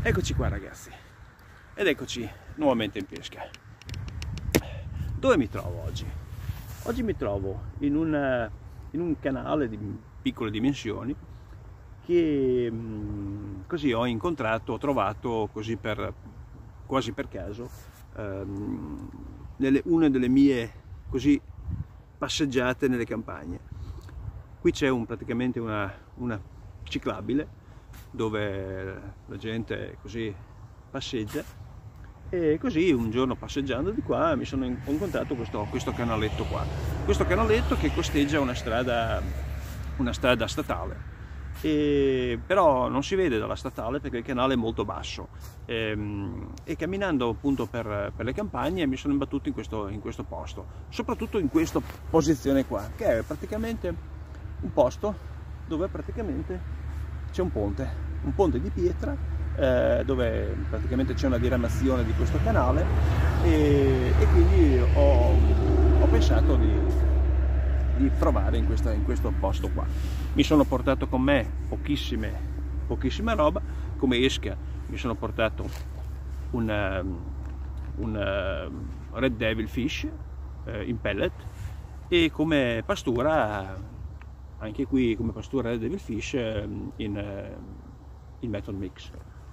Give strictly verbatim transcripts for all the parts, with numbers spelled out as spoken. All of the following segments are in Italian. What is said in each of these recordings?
Eccoci qua ragazzi, ed eccoci nuovamente in pesca. Dove mi trovo oggi? Oggi mi trovo in un, in un canale di piccole dimensioni che così ho incontrato, ho trovato così per, quasi per caso, ehm, nelle, una delle mie così passeggiate nelle campagne. Qui c'è un, praticamente una, una ciclabile dove la gente così passeggia, e così un giorno passeggiando di qua mi sono incontrato questo, questo canaletto qua, questo canaletto che costeggia una strada, una strada statale, e però non si vede dalla statale perché il canale è molto basso, e, e camminando appunto per, per le campagne mi sono imbattuto in questo, in questo posto, soprattutto in questa posizione qua, che è praticamente un posto dove praticamente c'è un ponte, un ponte di pietra, eh, dove praticamente c'è una diramazione di questo canale, e, e quindi ho, ho pensato di, di provare in, questa, in questo posto qua. Mi sono portato con me pochissime, pochissima roba. Come esca mi sono portato un, un Red Devil Fish eh, in pellet, e come pastura anche qui come pastura Red Devil Fish in, in method mix.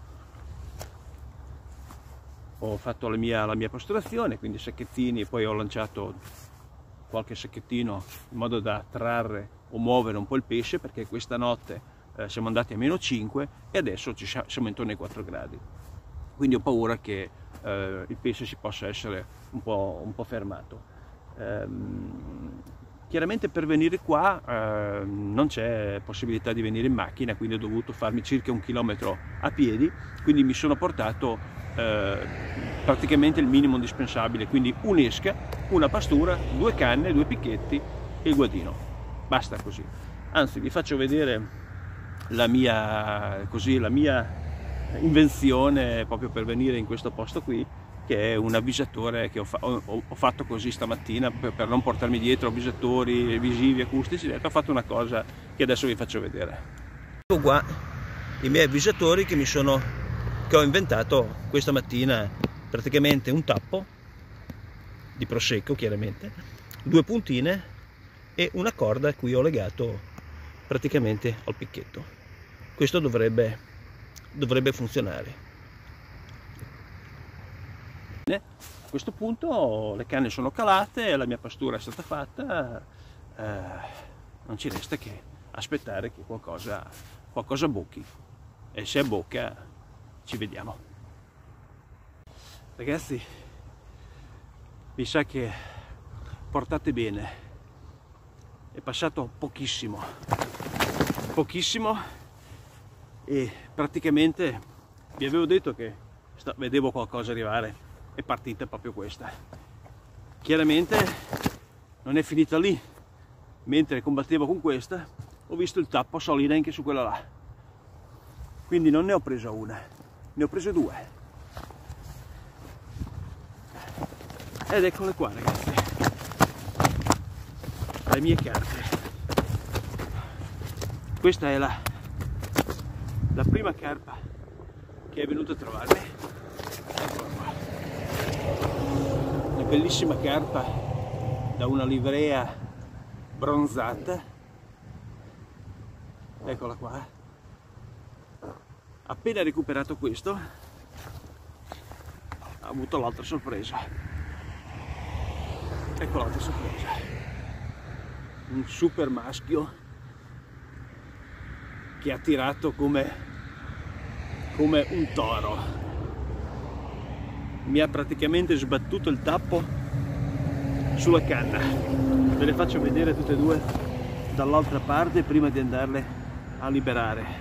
Ho fatto la mia, la mia pasturazione, quindi sacchettini, e poi ho lanciato qualche sacchettino in modo da trarre o muovere un po' il pesce, perché questa notte eh, siamo andati a meno cinque e adesso ci siamo intorno ai quattro gradi, quindi ho paura che eh, il pesce si possa essere un po', un po' fermato. Ehm, Chiaramente per venire qua eh, non c'è possibilità di venire in macchina, quindi ho dovuto farmi circa un chilometro a piedi, quindi mi sono portato eh, praticamente il minimo indispensabile, quindi un'esca, una pastura, due canne, due picchetti e il guadino. Basta così. Anzi, vi faccio vedere la mia, così, la mia invenzione proprio per venire in questo posto qui, che è un avvisatore che ho, fa ho, ho fatto così stamattina per, per non portarmi dietro avvisatori visivi, acustici. Ho fatto una cosa che adesso vi faccio vedere. Ecco qua i miei avvisatori che mi sono che ho inventato questa mattina, praticamente un tappo di prosecco, chiaramente, due puntine e una corda a cui ho legato praticamente al picchetto. Questo dovrebbe, dovrebbe funzionare. A questo punto le canne sono calate, la mia pastura è stata fatta, eh, non ci resta che aspettare che qualcosa, qualcosa bocchi, e se bocca ci vediamo. Ragazzi, mi sa che portate bene, è passato pochissimo, pochissimo e praticamente vi avevo detto che vedevo qualcosa arrivare. È partita proprio questa. Chiaramente non è finita lì. Mentre combattevo con questa ho visto il tappo salire anche su quella là, quindi non ne ho presa una, ne ho prese due, ed eccole qua ragazzi, le mie carte. Questa è la, la prima carpa che è venuta a trovarmi. Eccola qua, una bellissima carpa da una livrea bronzata, eccola qua. Appena recuperato questo ha avuto l'altra sorpresa, ecco l'altra sorpresa, un super maschio che ha tirato come, come un toro, mi ha praticamente sbattuto il tappo sulla canna. Ve le faccio vedere tutte e due dall'altra parte prima di andarle a liberare.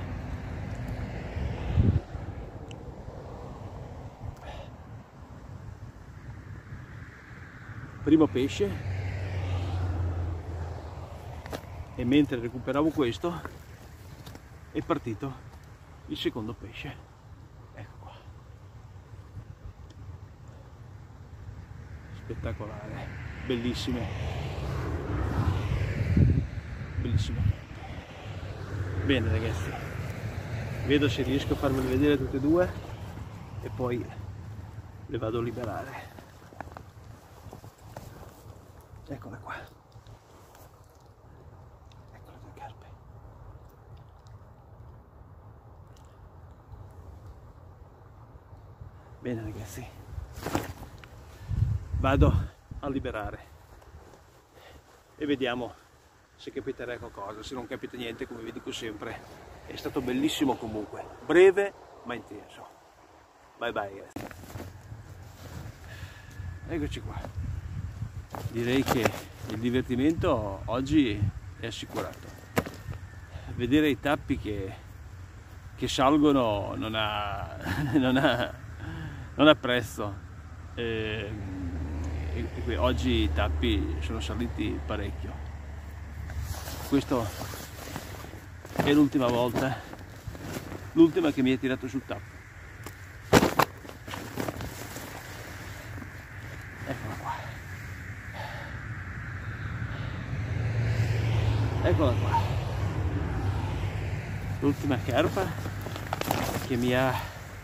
Primo pesce, e mentre recuperavo questo è partito il secondo pesce. Ecco qua, spettacolare, bellissime, bellissime. Bene ragazzi, vedo se riesco a farvele vedere tutte e due. e poi le vado a liberare. Eccole qua, ecco le due carpe. Bene ragazzi, vado a liberare e vediamo se capiterà qualcosa. Se non capita niente, come vi dico sempre, è stato bellissimo comunque, breve ma intenso. Bye bye ragazzi. Eccoci qua. Direi che il divertimento oggi è assicurato. Vedere i tappi che, che salgono non ha, non ha, non ha prezzo. E, e, e oggi i tappi sono saliti parecchio. Questa è l'ultima volta, l'ultima che mi hai tirato sul tappo. Eccola qua. Eccola qua. L'ultima carpa che mi ha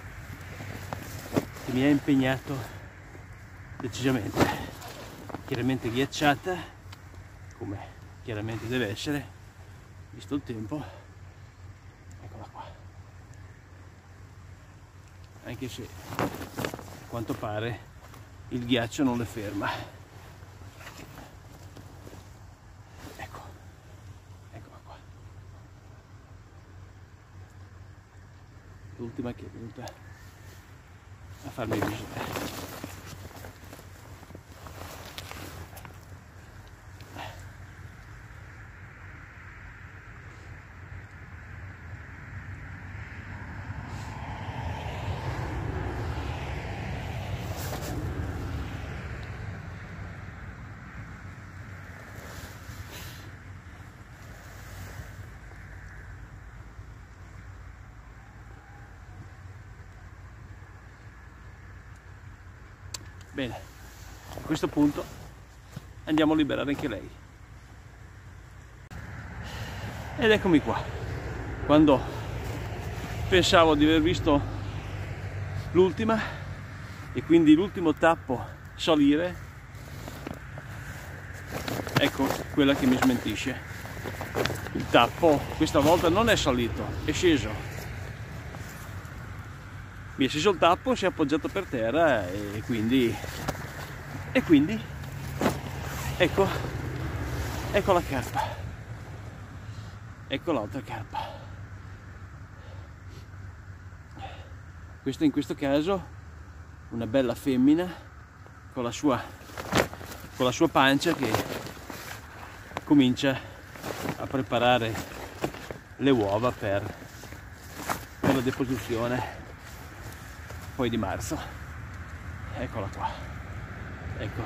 che mi ha impegnato decisamente. Chiaramente ghiacciata, come chiaramente deve essere, visto il tempo. Eccola qua. Anche se a quanto pare il ghiaccio non le ferma. Ecco, eccola qua. L'ultima che è venuta a farmi visita. Bene, a questo punto andiamo a liberare anche lei. Ed eccomi qua. Quando pensavo di aver visto l'ultima e quindi l'ultimo tappo salire, ecco quella che mi smentisce. Il tappo questa volta non è salito, è sceso. Mi è sceso il tappo, si è appoggiato per terra e quindi, e quindi ecco, ecco la carpa, ecco l'altra carpa. Questa in questo caso una bella femmina con la sua, con la sua pancia che comincia a preparare le uova per, per la deposizione poi di marzo. Eccola qua, ecco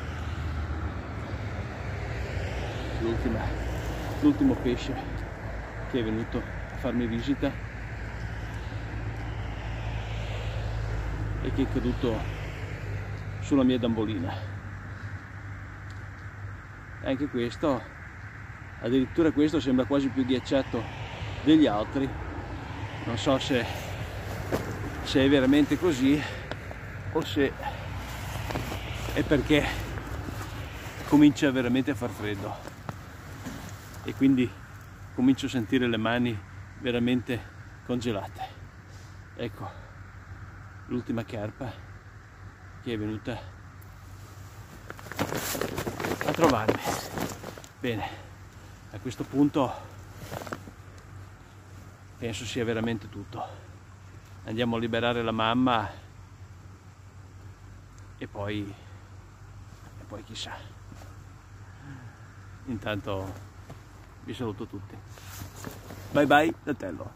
l'ultima, l'ultimo pesce che è venuto a farmi visita e che è caduto sulla mia dambolina. Anche questo, addirittura questo sembra quasi più ghiacciato degli altri. Non so se se è veramente così o se è perché comincia veramente a far freddo e quindi comincio a sentire le mani veramente congelate. Ecco l'ultima carpa che è venuta a trovarmi. Bene, a questo punto penso sia veramente tutto. Andiamo a liberare la mamma e poi, e poi chissà. Intanto vi saluto tutti. Bye bye da Tello.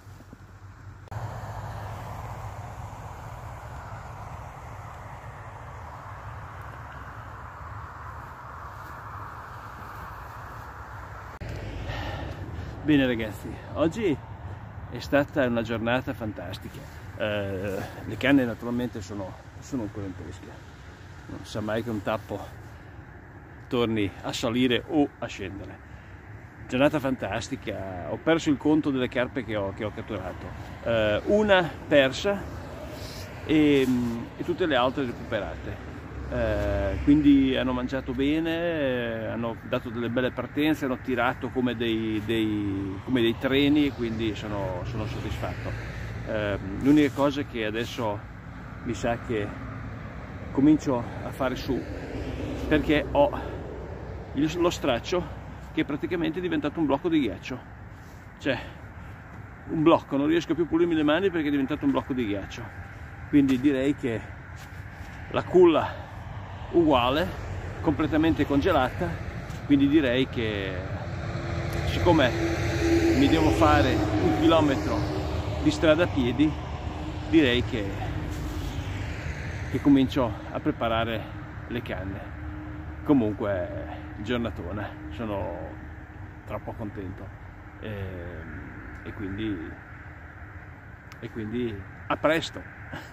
Bene ragazzi, oggi è stata una giornata fantastica. Eh, le canne naturalmente sono, sono ancora in pesca, non sa mai che un tappo torni a salire o a scendere. Giornata fantastica, ho perso il conto delle carpe che ho, che ho catturato, eh, una persa e, e tutte le altre recuperate. Eh, quindi hanno mangiato bene, eh, hanno dato delle belle partenze, hanno tirato come dei, dei, come dei treni, e quindi sono, sono soddisfatto. Eh, l'unica cosa è che adesso mi sa che comincio a fare su, perché ho il, lo straccio che è praticamente diventato un blocco di ghiaccio, cioè un blocco, non riesco più a pulirmi le mani perché è diventato un blocco di ghiaccio. Quindi direi che la culla uguale, completamente congelata, quindi direi che siccome mi devo fare un chilometro di strada a piedi, direi che, che comincio a preparare le canne. Comunque giornatona, sono troppo contento e, e quindi e quindi a presto.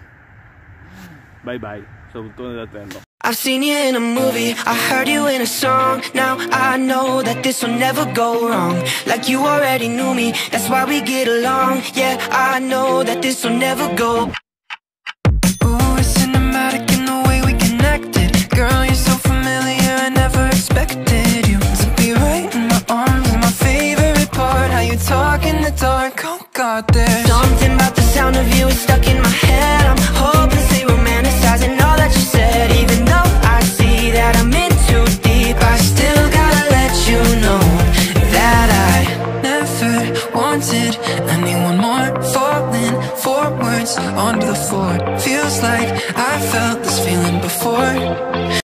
Bye bye, salutone da Tenno. I've seen you in a movie, I heard you in a song. Now I know that this will never go wrong. Like you already knew me, that's why we get along. Yeah, I know that this will never go. Ooh, it's cinematic in the way we connected. Girl, you're so familiar, I never expected you to be right in my arms. My favorite part, how you talk in the dark. Oh God, there's something about the sound of you is stuck in my head. I'm holding